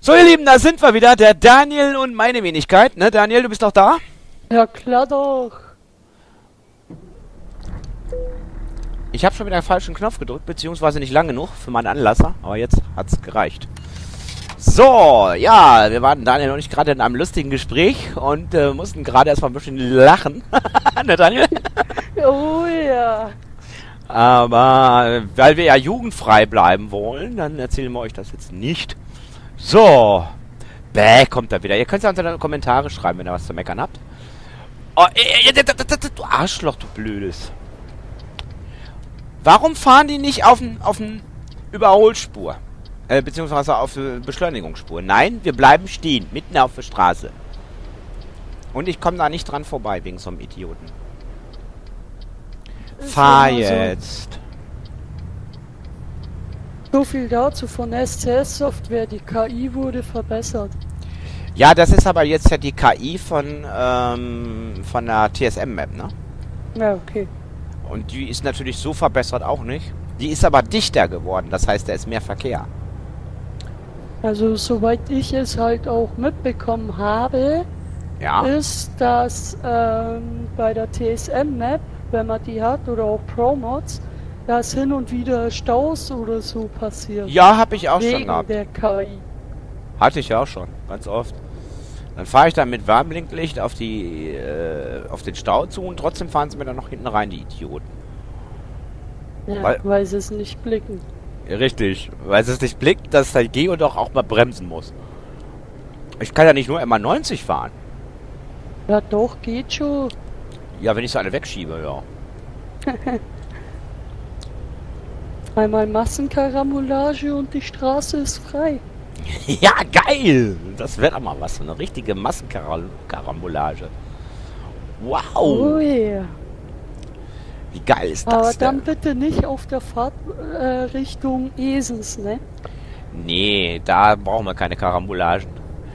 So, ihr Lieben, da sind wir wieder. Der Daniel und meine Wenigkeit. Ne, Daniel, du bist noch da? Ja, klar doch. Ich habe schon wieder einen falschen Knopf gedrückt, beziehungsweise nicht lang genug für meinen Anlasser. Aber jetzt hat's gereicht. So, ja, wir waren Daniel und ich gerade in einem lustigen Gespräch und mussten gerade erstmal ein bisschen lachen. Ne, Daniel? Oh ja. Aber weil wir ja jugendfrei bleiben wollen, dann erzählen wir euch das jetzt nicht. So. Bäh, kommt da wieder. Ihr könnt ja unter den Kommentare schreiben, wenn ihr was zu meckern habt. Oh, du Arschloch, du Blödes. Warum fahren die nicht auf den Überholspur? Beziehungsweise auf die Beschleunigungsspur. Nein, wir bleiben stehen, mitten auf der Straße. Und ich komme da nicht dran vorbei, wegen so einem Idioten. Fahr jetzt. So viel dazu von SCS-Software. Die KI wurde verbessert. Ja, das ist aber jetzt ja die KI von der TSM-Map, ne? Ja, okay. Und die ist natürlich so verbessert auch nicht. Die ist aber dichter geworden, das heißt, da ist mehr Verkehr. Also, soweit ich es halt auch mitbekommen habe, Ja. ist, dass bei der TSM-Map, wenn man die hat, oder auch Pro-Mods, dass hin und wieder Staus oder so passiert. Ja, habe ich auch schon Wegen gehabt. der KI. Hatte ich auch schon, ganz oft. Dann fahre ich dann mit Warnblinklicht auf den Stau zu und trotzdem fahren sie mir dann noch hinten rein, die Idioten. Ja, weil sie es nicht blicken. Richtig, weil es nicht blickt, dass der Geo doch auch mal bremsen muss. Ich kann ja nicht nur immer 90 fahren. Ja doch, geht schon. Ja, wenn ich so eine wegschiebe, ja. Einmal Massenkarambolage und die Straße ist frei. Ja, geil! Das wäre doch mal was, so eine richtige Massenkarambolage. Wow! Oh yeah. Wie geil ist das Aber denn? dann bitte nicht auf der Fahrt Richtung Esens, ne? Nee, da brauchen wir keine Karambolagen.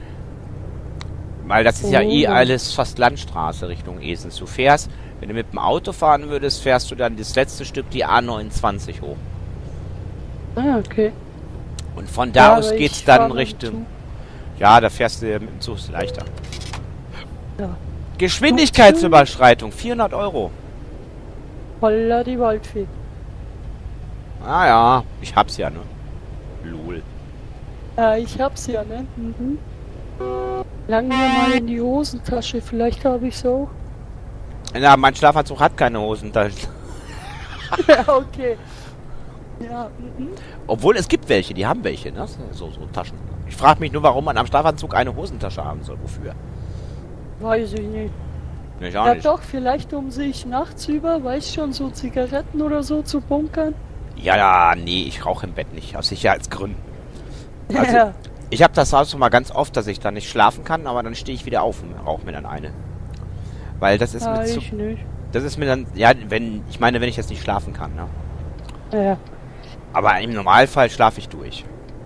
Weil das ist ja eh alles fast Landstraße Richtung Esens. Du fährst, wenn du mit dem Auto fahren würdest, fährst du dann das letzte Stück die A29 hoch. Ah, okay. Und von da aus aber geht's ich dann fahr mit dem Richtung... Zug. Ja, da fährst du mit dem Zug, ist leichter. Ja. Geschwindigkeitsüberschreitung, 400 Euro. Holla die Waldfee. Ah ja, ich hab's ja, ne? Lul. Ich hab's ja, ne? Mhm. Lang mir mal in die Hosentasche, vielleicht habe ich's auch. Na, mein Schlafanzug hat keine Hosentasche. Ja, okay. Ja, Obwohl, es gibt welche, die haben welche, ne? So Taschen. Ich frage mich nur, warum man am Schlafanzug eine Hosentasche haben soll. Wofür? weiß ich nicht. Ich auch Ja nicht. doch, vielleicht um sich nachts über, weiß schon, so Zigaretten oder so zu bunkern. Ja, nee, ich rauche im Bett nicht, aus Sicherheitsgründen. Also, Ja. ich habe das auch schon mal ganz oft, dass ich dann nicht schlafen kann, aber dann stehe ich wieder auf und rauche mir dann eine. Weil das ist mir zu... Ich nicht. Das ist mir dann... Ja, wenn ich jetzt nicht schlafen kann, ne? Ja. Aber im Normalfall schlafe ich durch.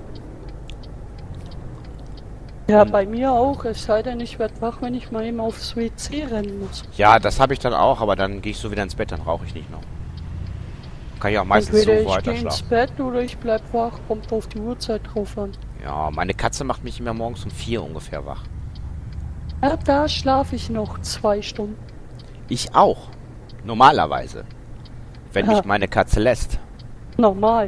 Ja, bei mir auch. Es sei denn, ich werde wach, wenn ich mal eben aufs WC rennen muss. Ja, das habe ich dann auch, aber dann gehe ich so wieder ins Bett, dann rauche ich nicht noch. Kann ich auch meistens Entweder so ich weiter gehe ins schlafen. Bett oder ich bleib wach. Kommt auf die Uhrzeit drauf an. Ja, meine Katze macht mich immer morgens um 4 ungefähr wach. Ja, da schlafe ich noch 2 Stunden. Ich auch. Normalerweise. Wenn Ja. mich meine Katze lässt. Normal.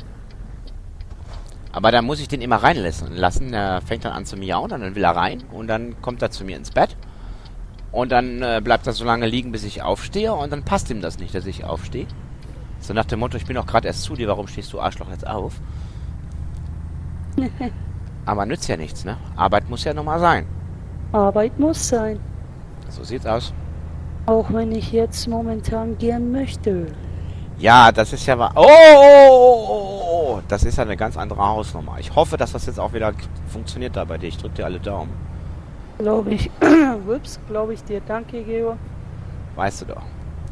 Aber dann muss ich den immer reinlassen. Er fängt dann an zu miauen, dann will er rein und dann kommt er zu mir ins Bett. Und dann bleibt er so lange liegen, bis ich aufstehe und dann passt ihm das nicht, dass ich aufstehe. So nach dem Motto, ich bin doch gerade erst zu dir, warum stehst du Arschloch jetzt auf? Aber nützt ja nichts, ne? Arbeit muss ja nochmal sein. Arbeit muss sein. So sieht's aus. Auch wenn ich jetzt momentan gern möchte. Ja, das ist ja... Oh! Das ist ja eine ganz andere Hausnummer. Ich hoffe, dass das jetzt auch wieder funktioniert da bei dir. Ich drücke dir alle Daumen. Glaube ich. Ups, glaube ich dir. Danke, Georg. Weißt du doch.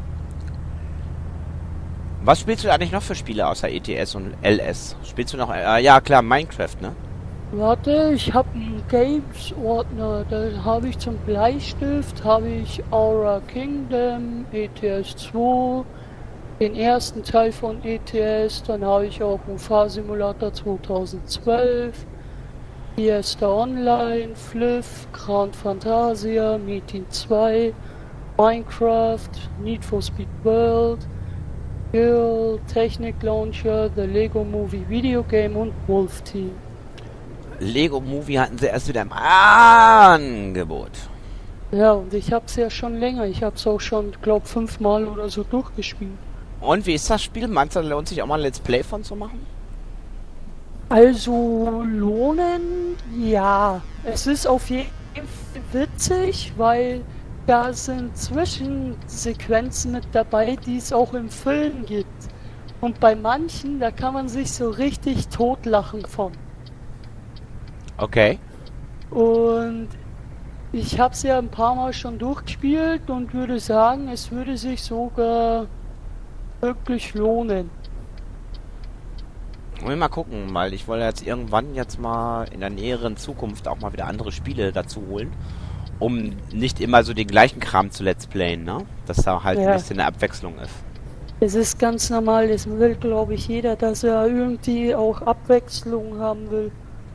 Was spielst du eigentlich noch für Spiele außer ETS und LS? Spielst du noch... ja, klar, Minecraft, ne? Warte, ich habe einen Games-Ordner. Da habe ich zum Bleistift, habe ich Aura Kingdom, ETS 2, den ersten Teil von ETS, dann habe ich auch einen Fahrsimulator 2012, Fiesta Online, Fliff, Grand Fantasia, Meeting 2, Minecraft, Need for Speed World, Girl, Technik Launcher, The Lego Movie Video Game und Wolf Team. Lego Movie hatten sie erst wieder im Angebot. Ja, und ich hab's ja schon länger. Ich hab's auch schon, glaub, 5-mal oder so durchgespielt. Und wie ist das Spiel? Meinst du, lohnt sich auch mal ein Let's Play von zu machen? Also lohnen, ja. Es ist auf jeden Fall witzig, weil da sind Zwischensequenzen mit dabei, die es auch im Film gibt. Und bei manchen, da kann man sich so richtig totlachen von. Okay. Und ich habe es ja ein paar Mal schon durchgespielt und würde sagen, es würde sich sogar wirklich lohnen. Wollen wir mal gucken, weil ich wollte jetzt irgendwann mal in der näheren Zukunft auch mal wieder andere Spiele dazu holen, um nicht immer so den gleichen Kram zu Let's Playen, ne? Dass da halt ein bisschen eine Abwechslung ist. Es ist ganz normal, es will, glaube ich, jeder, dass er irgendwie auch Abwechslung haben will.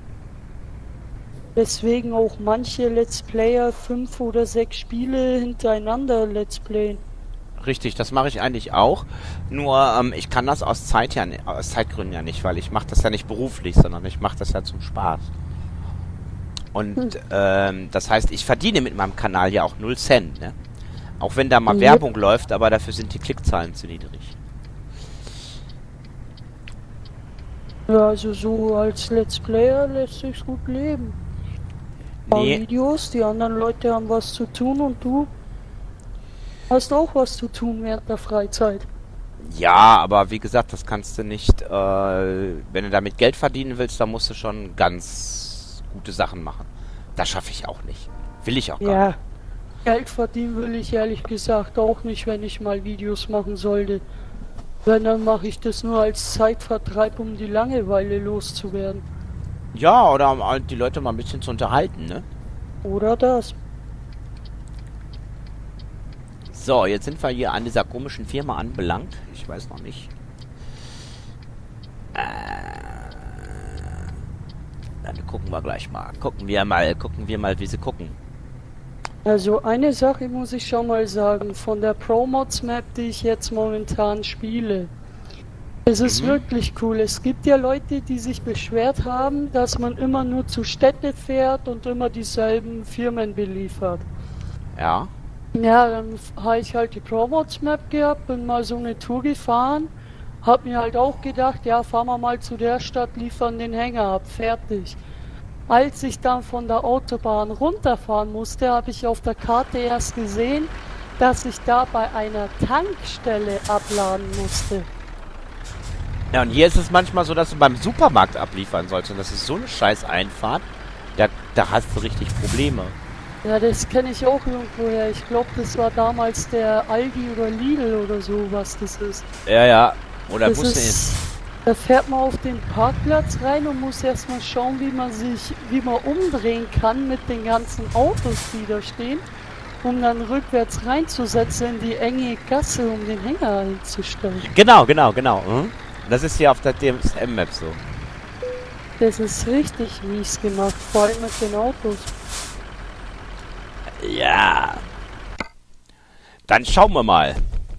Deswegen auch manche Let's Player 5 oder 6 Spiele hintereinander Let's Playen. Richtig, das mache ich eigentlich auch. Nur ich kann das aus Zeitgründen ja nicht, weil ich mache das ja nicht beruflich, sondern ich mache das ja zum Spaß. Und das heißt, ich verdiene mit meinem Kanal ja auch 0 Cent, ne? Auch wenn da mal Werbung läuft, aber dafür sind die Klickzahlen zu niedrig. Ja, also so als Let's Player lässt sich's gut leben. Nee. Videos, die anderen Leute haben was zu tun und du hast auch was zu tun während der Freizeit. Ja, aber wie gesagt, das kannst du nicht, wenn du damit Geld verdienen willst, dann musst du schon ganz gute Sachen machen. Das schaffe ich auch nicht. Will ich auch gar nicht. Geld verdienen will ich ehrlich gesagt auch nicht, wenn ich mal Videos machen sollte. Wenn, dann mache ich das nur als Zeitvertreib, um die Langeweile loszuwerden. Ja, oder um die Leute mal ein bisschen zu unterhalten, ne? Oder das. So, jetzt sind wir hier an dieser komischen Firma anbelangt. Ich weiß noch nicht. Dann gucken wir gleich mal. Gucken wir mal, wie sie gucken. Also eine Sache muss ich schon mal sagen, von der Pro-Mods Map, die ich jetzt momentan spiele. Es ist wirklich cool. Es gibt ja Leute, die sich beschwert haben, dass man immer nur zu Städte fährt und immer dieselben Firmen beliefert. Ja. Ja, dann habe ich halt die Pro-Mods Map gehabt, bin mal so eine Tour gefahren, hab mir halt auch gedacht, ja, fahren wir mal zu der Stadt, liefern den Hänger ab, fertig. Als ich dann von der Autobahn runterfahren musste, habe ich auf der Karte erst gesehen, dass ich da bei einer Tankstelle abladen musste. Ja, und hier ist es manchmal so, dass du beim Supermarkt abliefern sollst. Und das ist so eine scheiß Einfahrt, da hast du richtig Probleme. Ja, das kenne ich auch irgendwoher. Ich glaube, das war damals der Aldi oder Lidl oder so, was das ist. Ja. Oder das Busse. Da fährt man auf den Parkplatz rein und muss erstmal schauen, wie man umdrehen kann mit den ganzen Autos, die da stehen, um dann rückwärts reinzusetzen in die enge Gasse, um den Hänger einzustellen. Genau. Das ist hier auf der DSM-Map so. Das ist richtig mies gemacht, vor allem mit den Autos. Ja. Dann schauen wir mal.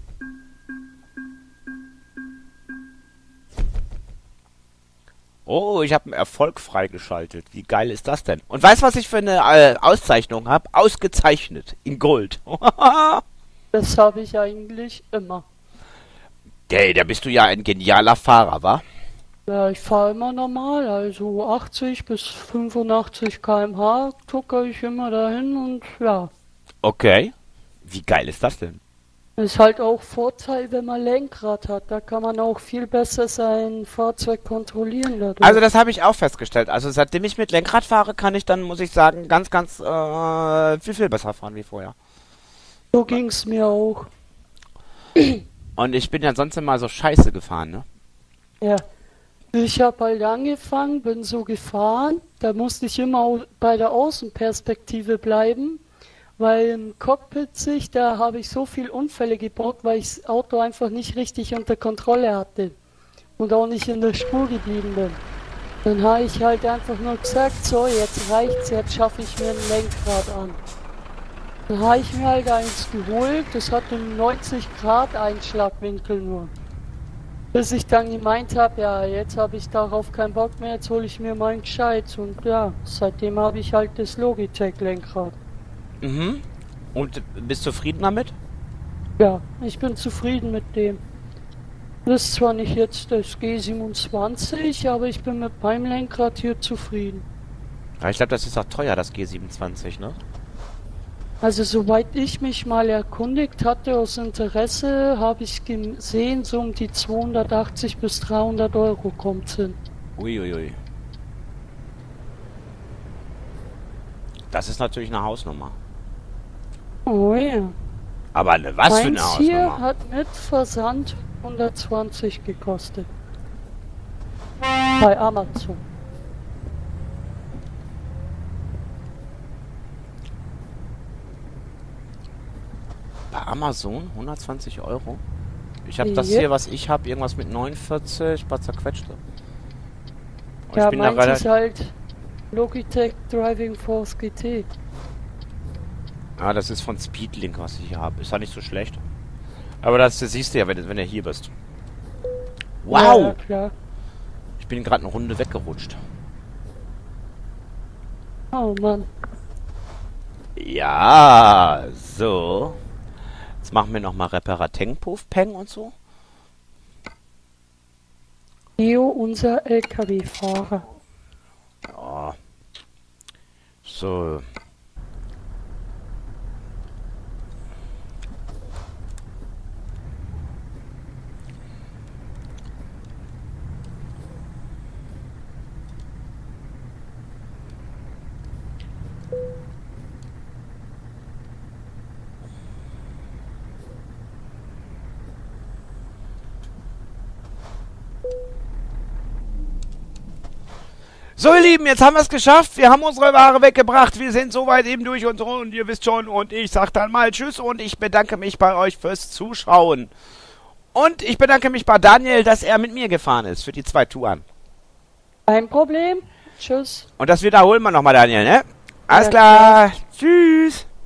Oh, ich habe einen Erfolg freigeschaltet. Wie geil ist das denn? Und weißt du, was ich für eine Auszeichnung habe? Ausgezeichnet. In Gold. Das habe ich eigentlich immer. Hey, da bist du ja ein genialer Fahrer, wa? Ja, ich fahre immer normal, also 80 bis 85 km/h tucker ich immer dahin und ja. Okay. Wie geil ist das denn? Ist halt auch Vorteil, wenn man Lenkrad hat. Da kann man auch viel besser sein Fahrzeug kontrollieren dadurch. Also das habe ich auch festgestellt. Also seitdem ich mit Lenkrad fahre, kann ich dann, muss ich sagen, ganz viel besser fahren wie vorher. So ging's mir auch. Und ich bin ja sonst immer so scheiße gefahren, ne? Ja. Ich habe halt angefangen, bin so gefahren. Da musste ich immer bei der Außenperspektive bleiben. Weil im Cockpit-Sicht, da habe ich so viel Unfälle gebaut, weil ich das Auto einfach nicht richtig unter Kontrolle hatte. Und auch nicht in der Spur geblieben bin. Dann habe ich halt einfach nur gesagt, so, jetzt reicht's, jetzt schaffe ich mir ein Lenkrad an. Dann habe ich mir halt eins geholt, das hat einen 90 Grad Einschlagwinkel nur. Bis ich dann gemeint habe, ja, jetzt habe ich darauf keinen Bock mehr, jetzt hole ich mir mal ein Gescheit. Und ja, seitdem habe ich halt das Logitech-Lenkrad. Mhm. Und bist du zufrieden damit? Ja, ich bin zufrieden mit dem. Das ist zwar nicht jetzt das G27, aber ich bin mit meinem Lenkrad hier zufrieden. Ja, ich glaube, das ist auch teuer, das G27, ne? Also soweit ich mich mal erkundigt hatte aus Interesse, habe ich gesehen, so um die 280 bis 300 Euro kommt hin. Uiuiui. Das ist natürlich eine Hausnummer. Oh ja. Aber was für eine Meins hier Hausnummer? hat mit Versand 120 gekostet. Bei Amazon. Bei Amazon 120 Euro? Ich habe das Yep. hier, was ich habe, irgendwas mit 49, was zerquetschte. Und Ja, ich bin da meins ist relativ... halt Logitech Driving Force GT. Ah, das ist von Speedlink, was ich hier habe. Ist ja nicht so schlecht. Aber das siehst du ja, wenn du hier bist. Wow! Ja, klar. Ich bin gerade eine Runde weggerutscht. Oh Mann. Ja, so. Jetzt machen wir nochmal Reparateng, Puff, Peng und so. Leo, unser LKW-Fahrer. Ja. So. So, ihr Lieben, jetzt haben wir es geschafft. Wir haben unsere Ware weggebracht. Wir sind soweit eben durch und ihr wisst schon. Und ich sag dann mal Tschüss und ich bedanke mich bei euch fürs Zuschauen. Und ich bedanke mich bei Daniel, dass er mit mir gefahren ist für die 2 Touren. Kein Problem. Tschüss. Und das wiederholen wir nochmal, Daniel, ne? Alles Ja, klar. Tschüss.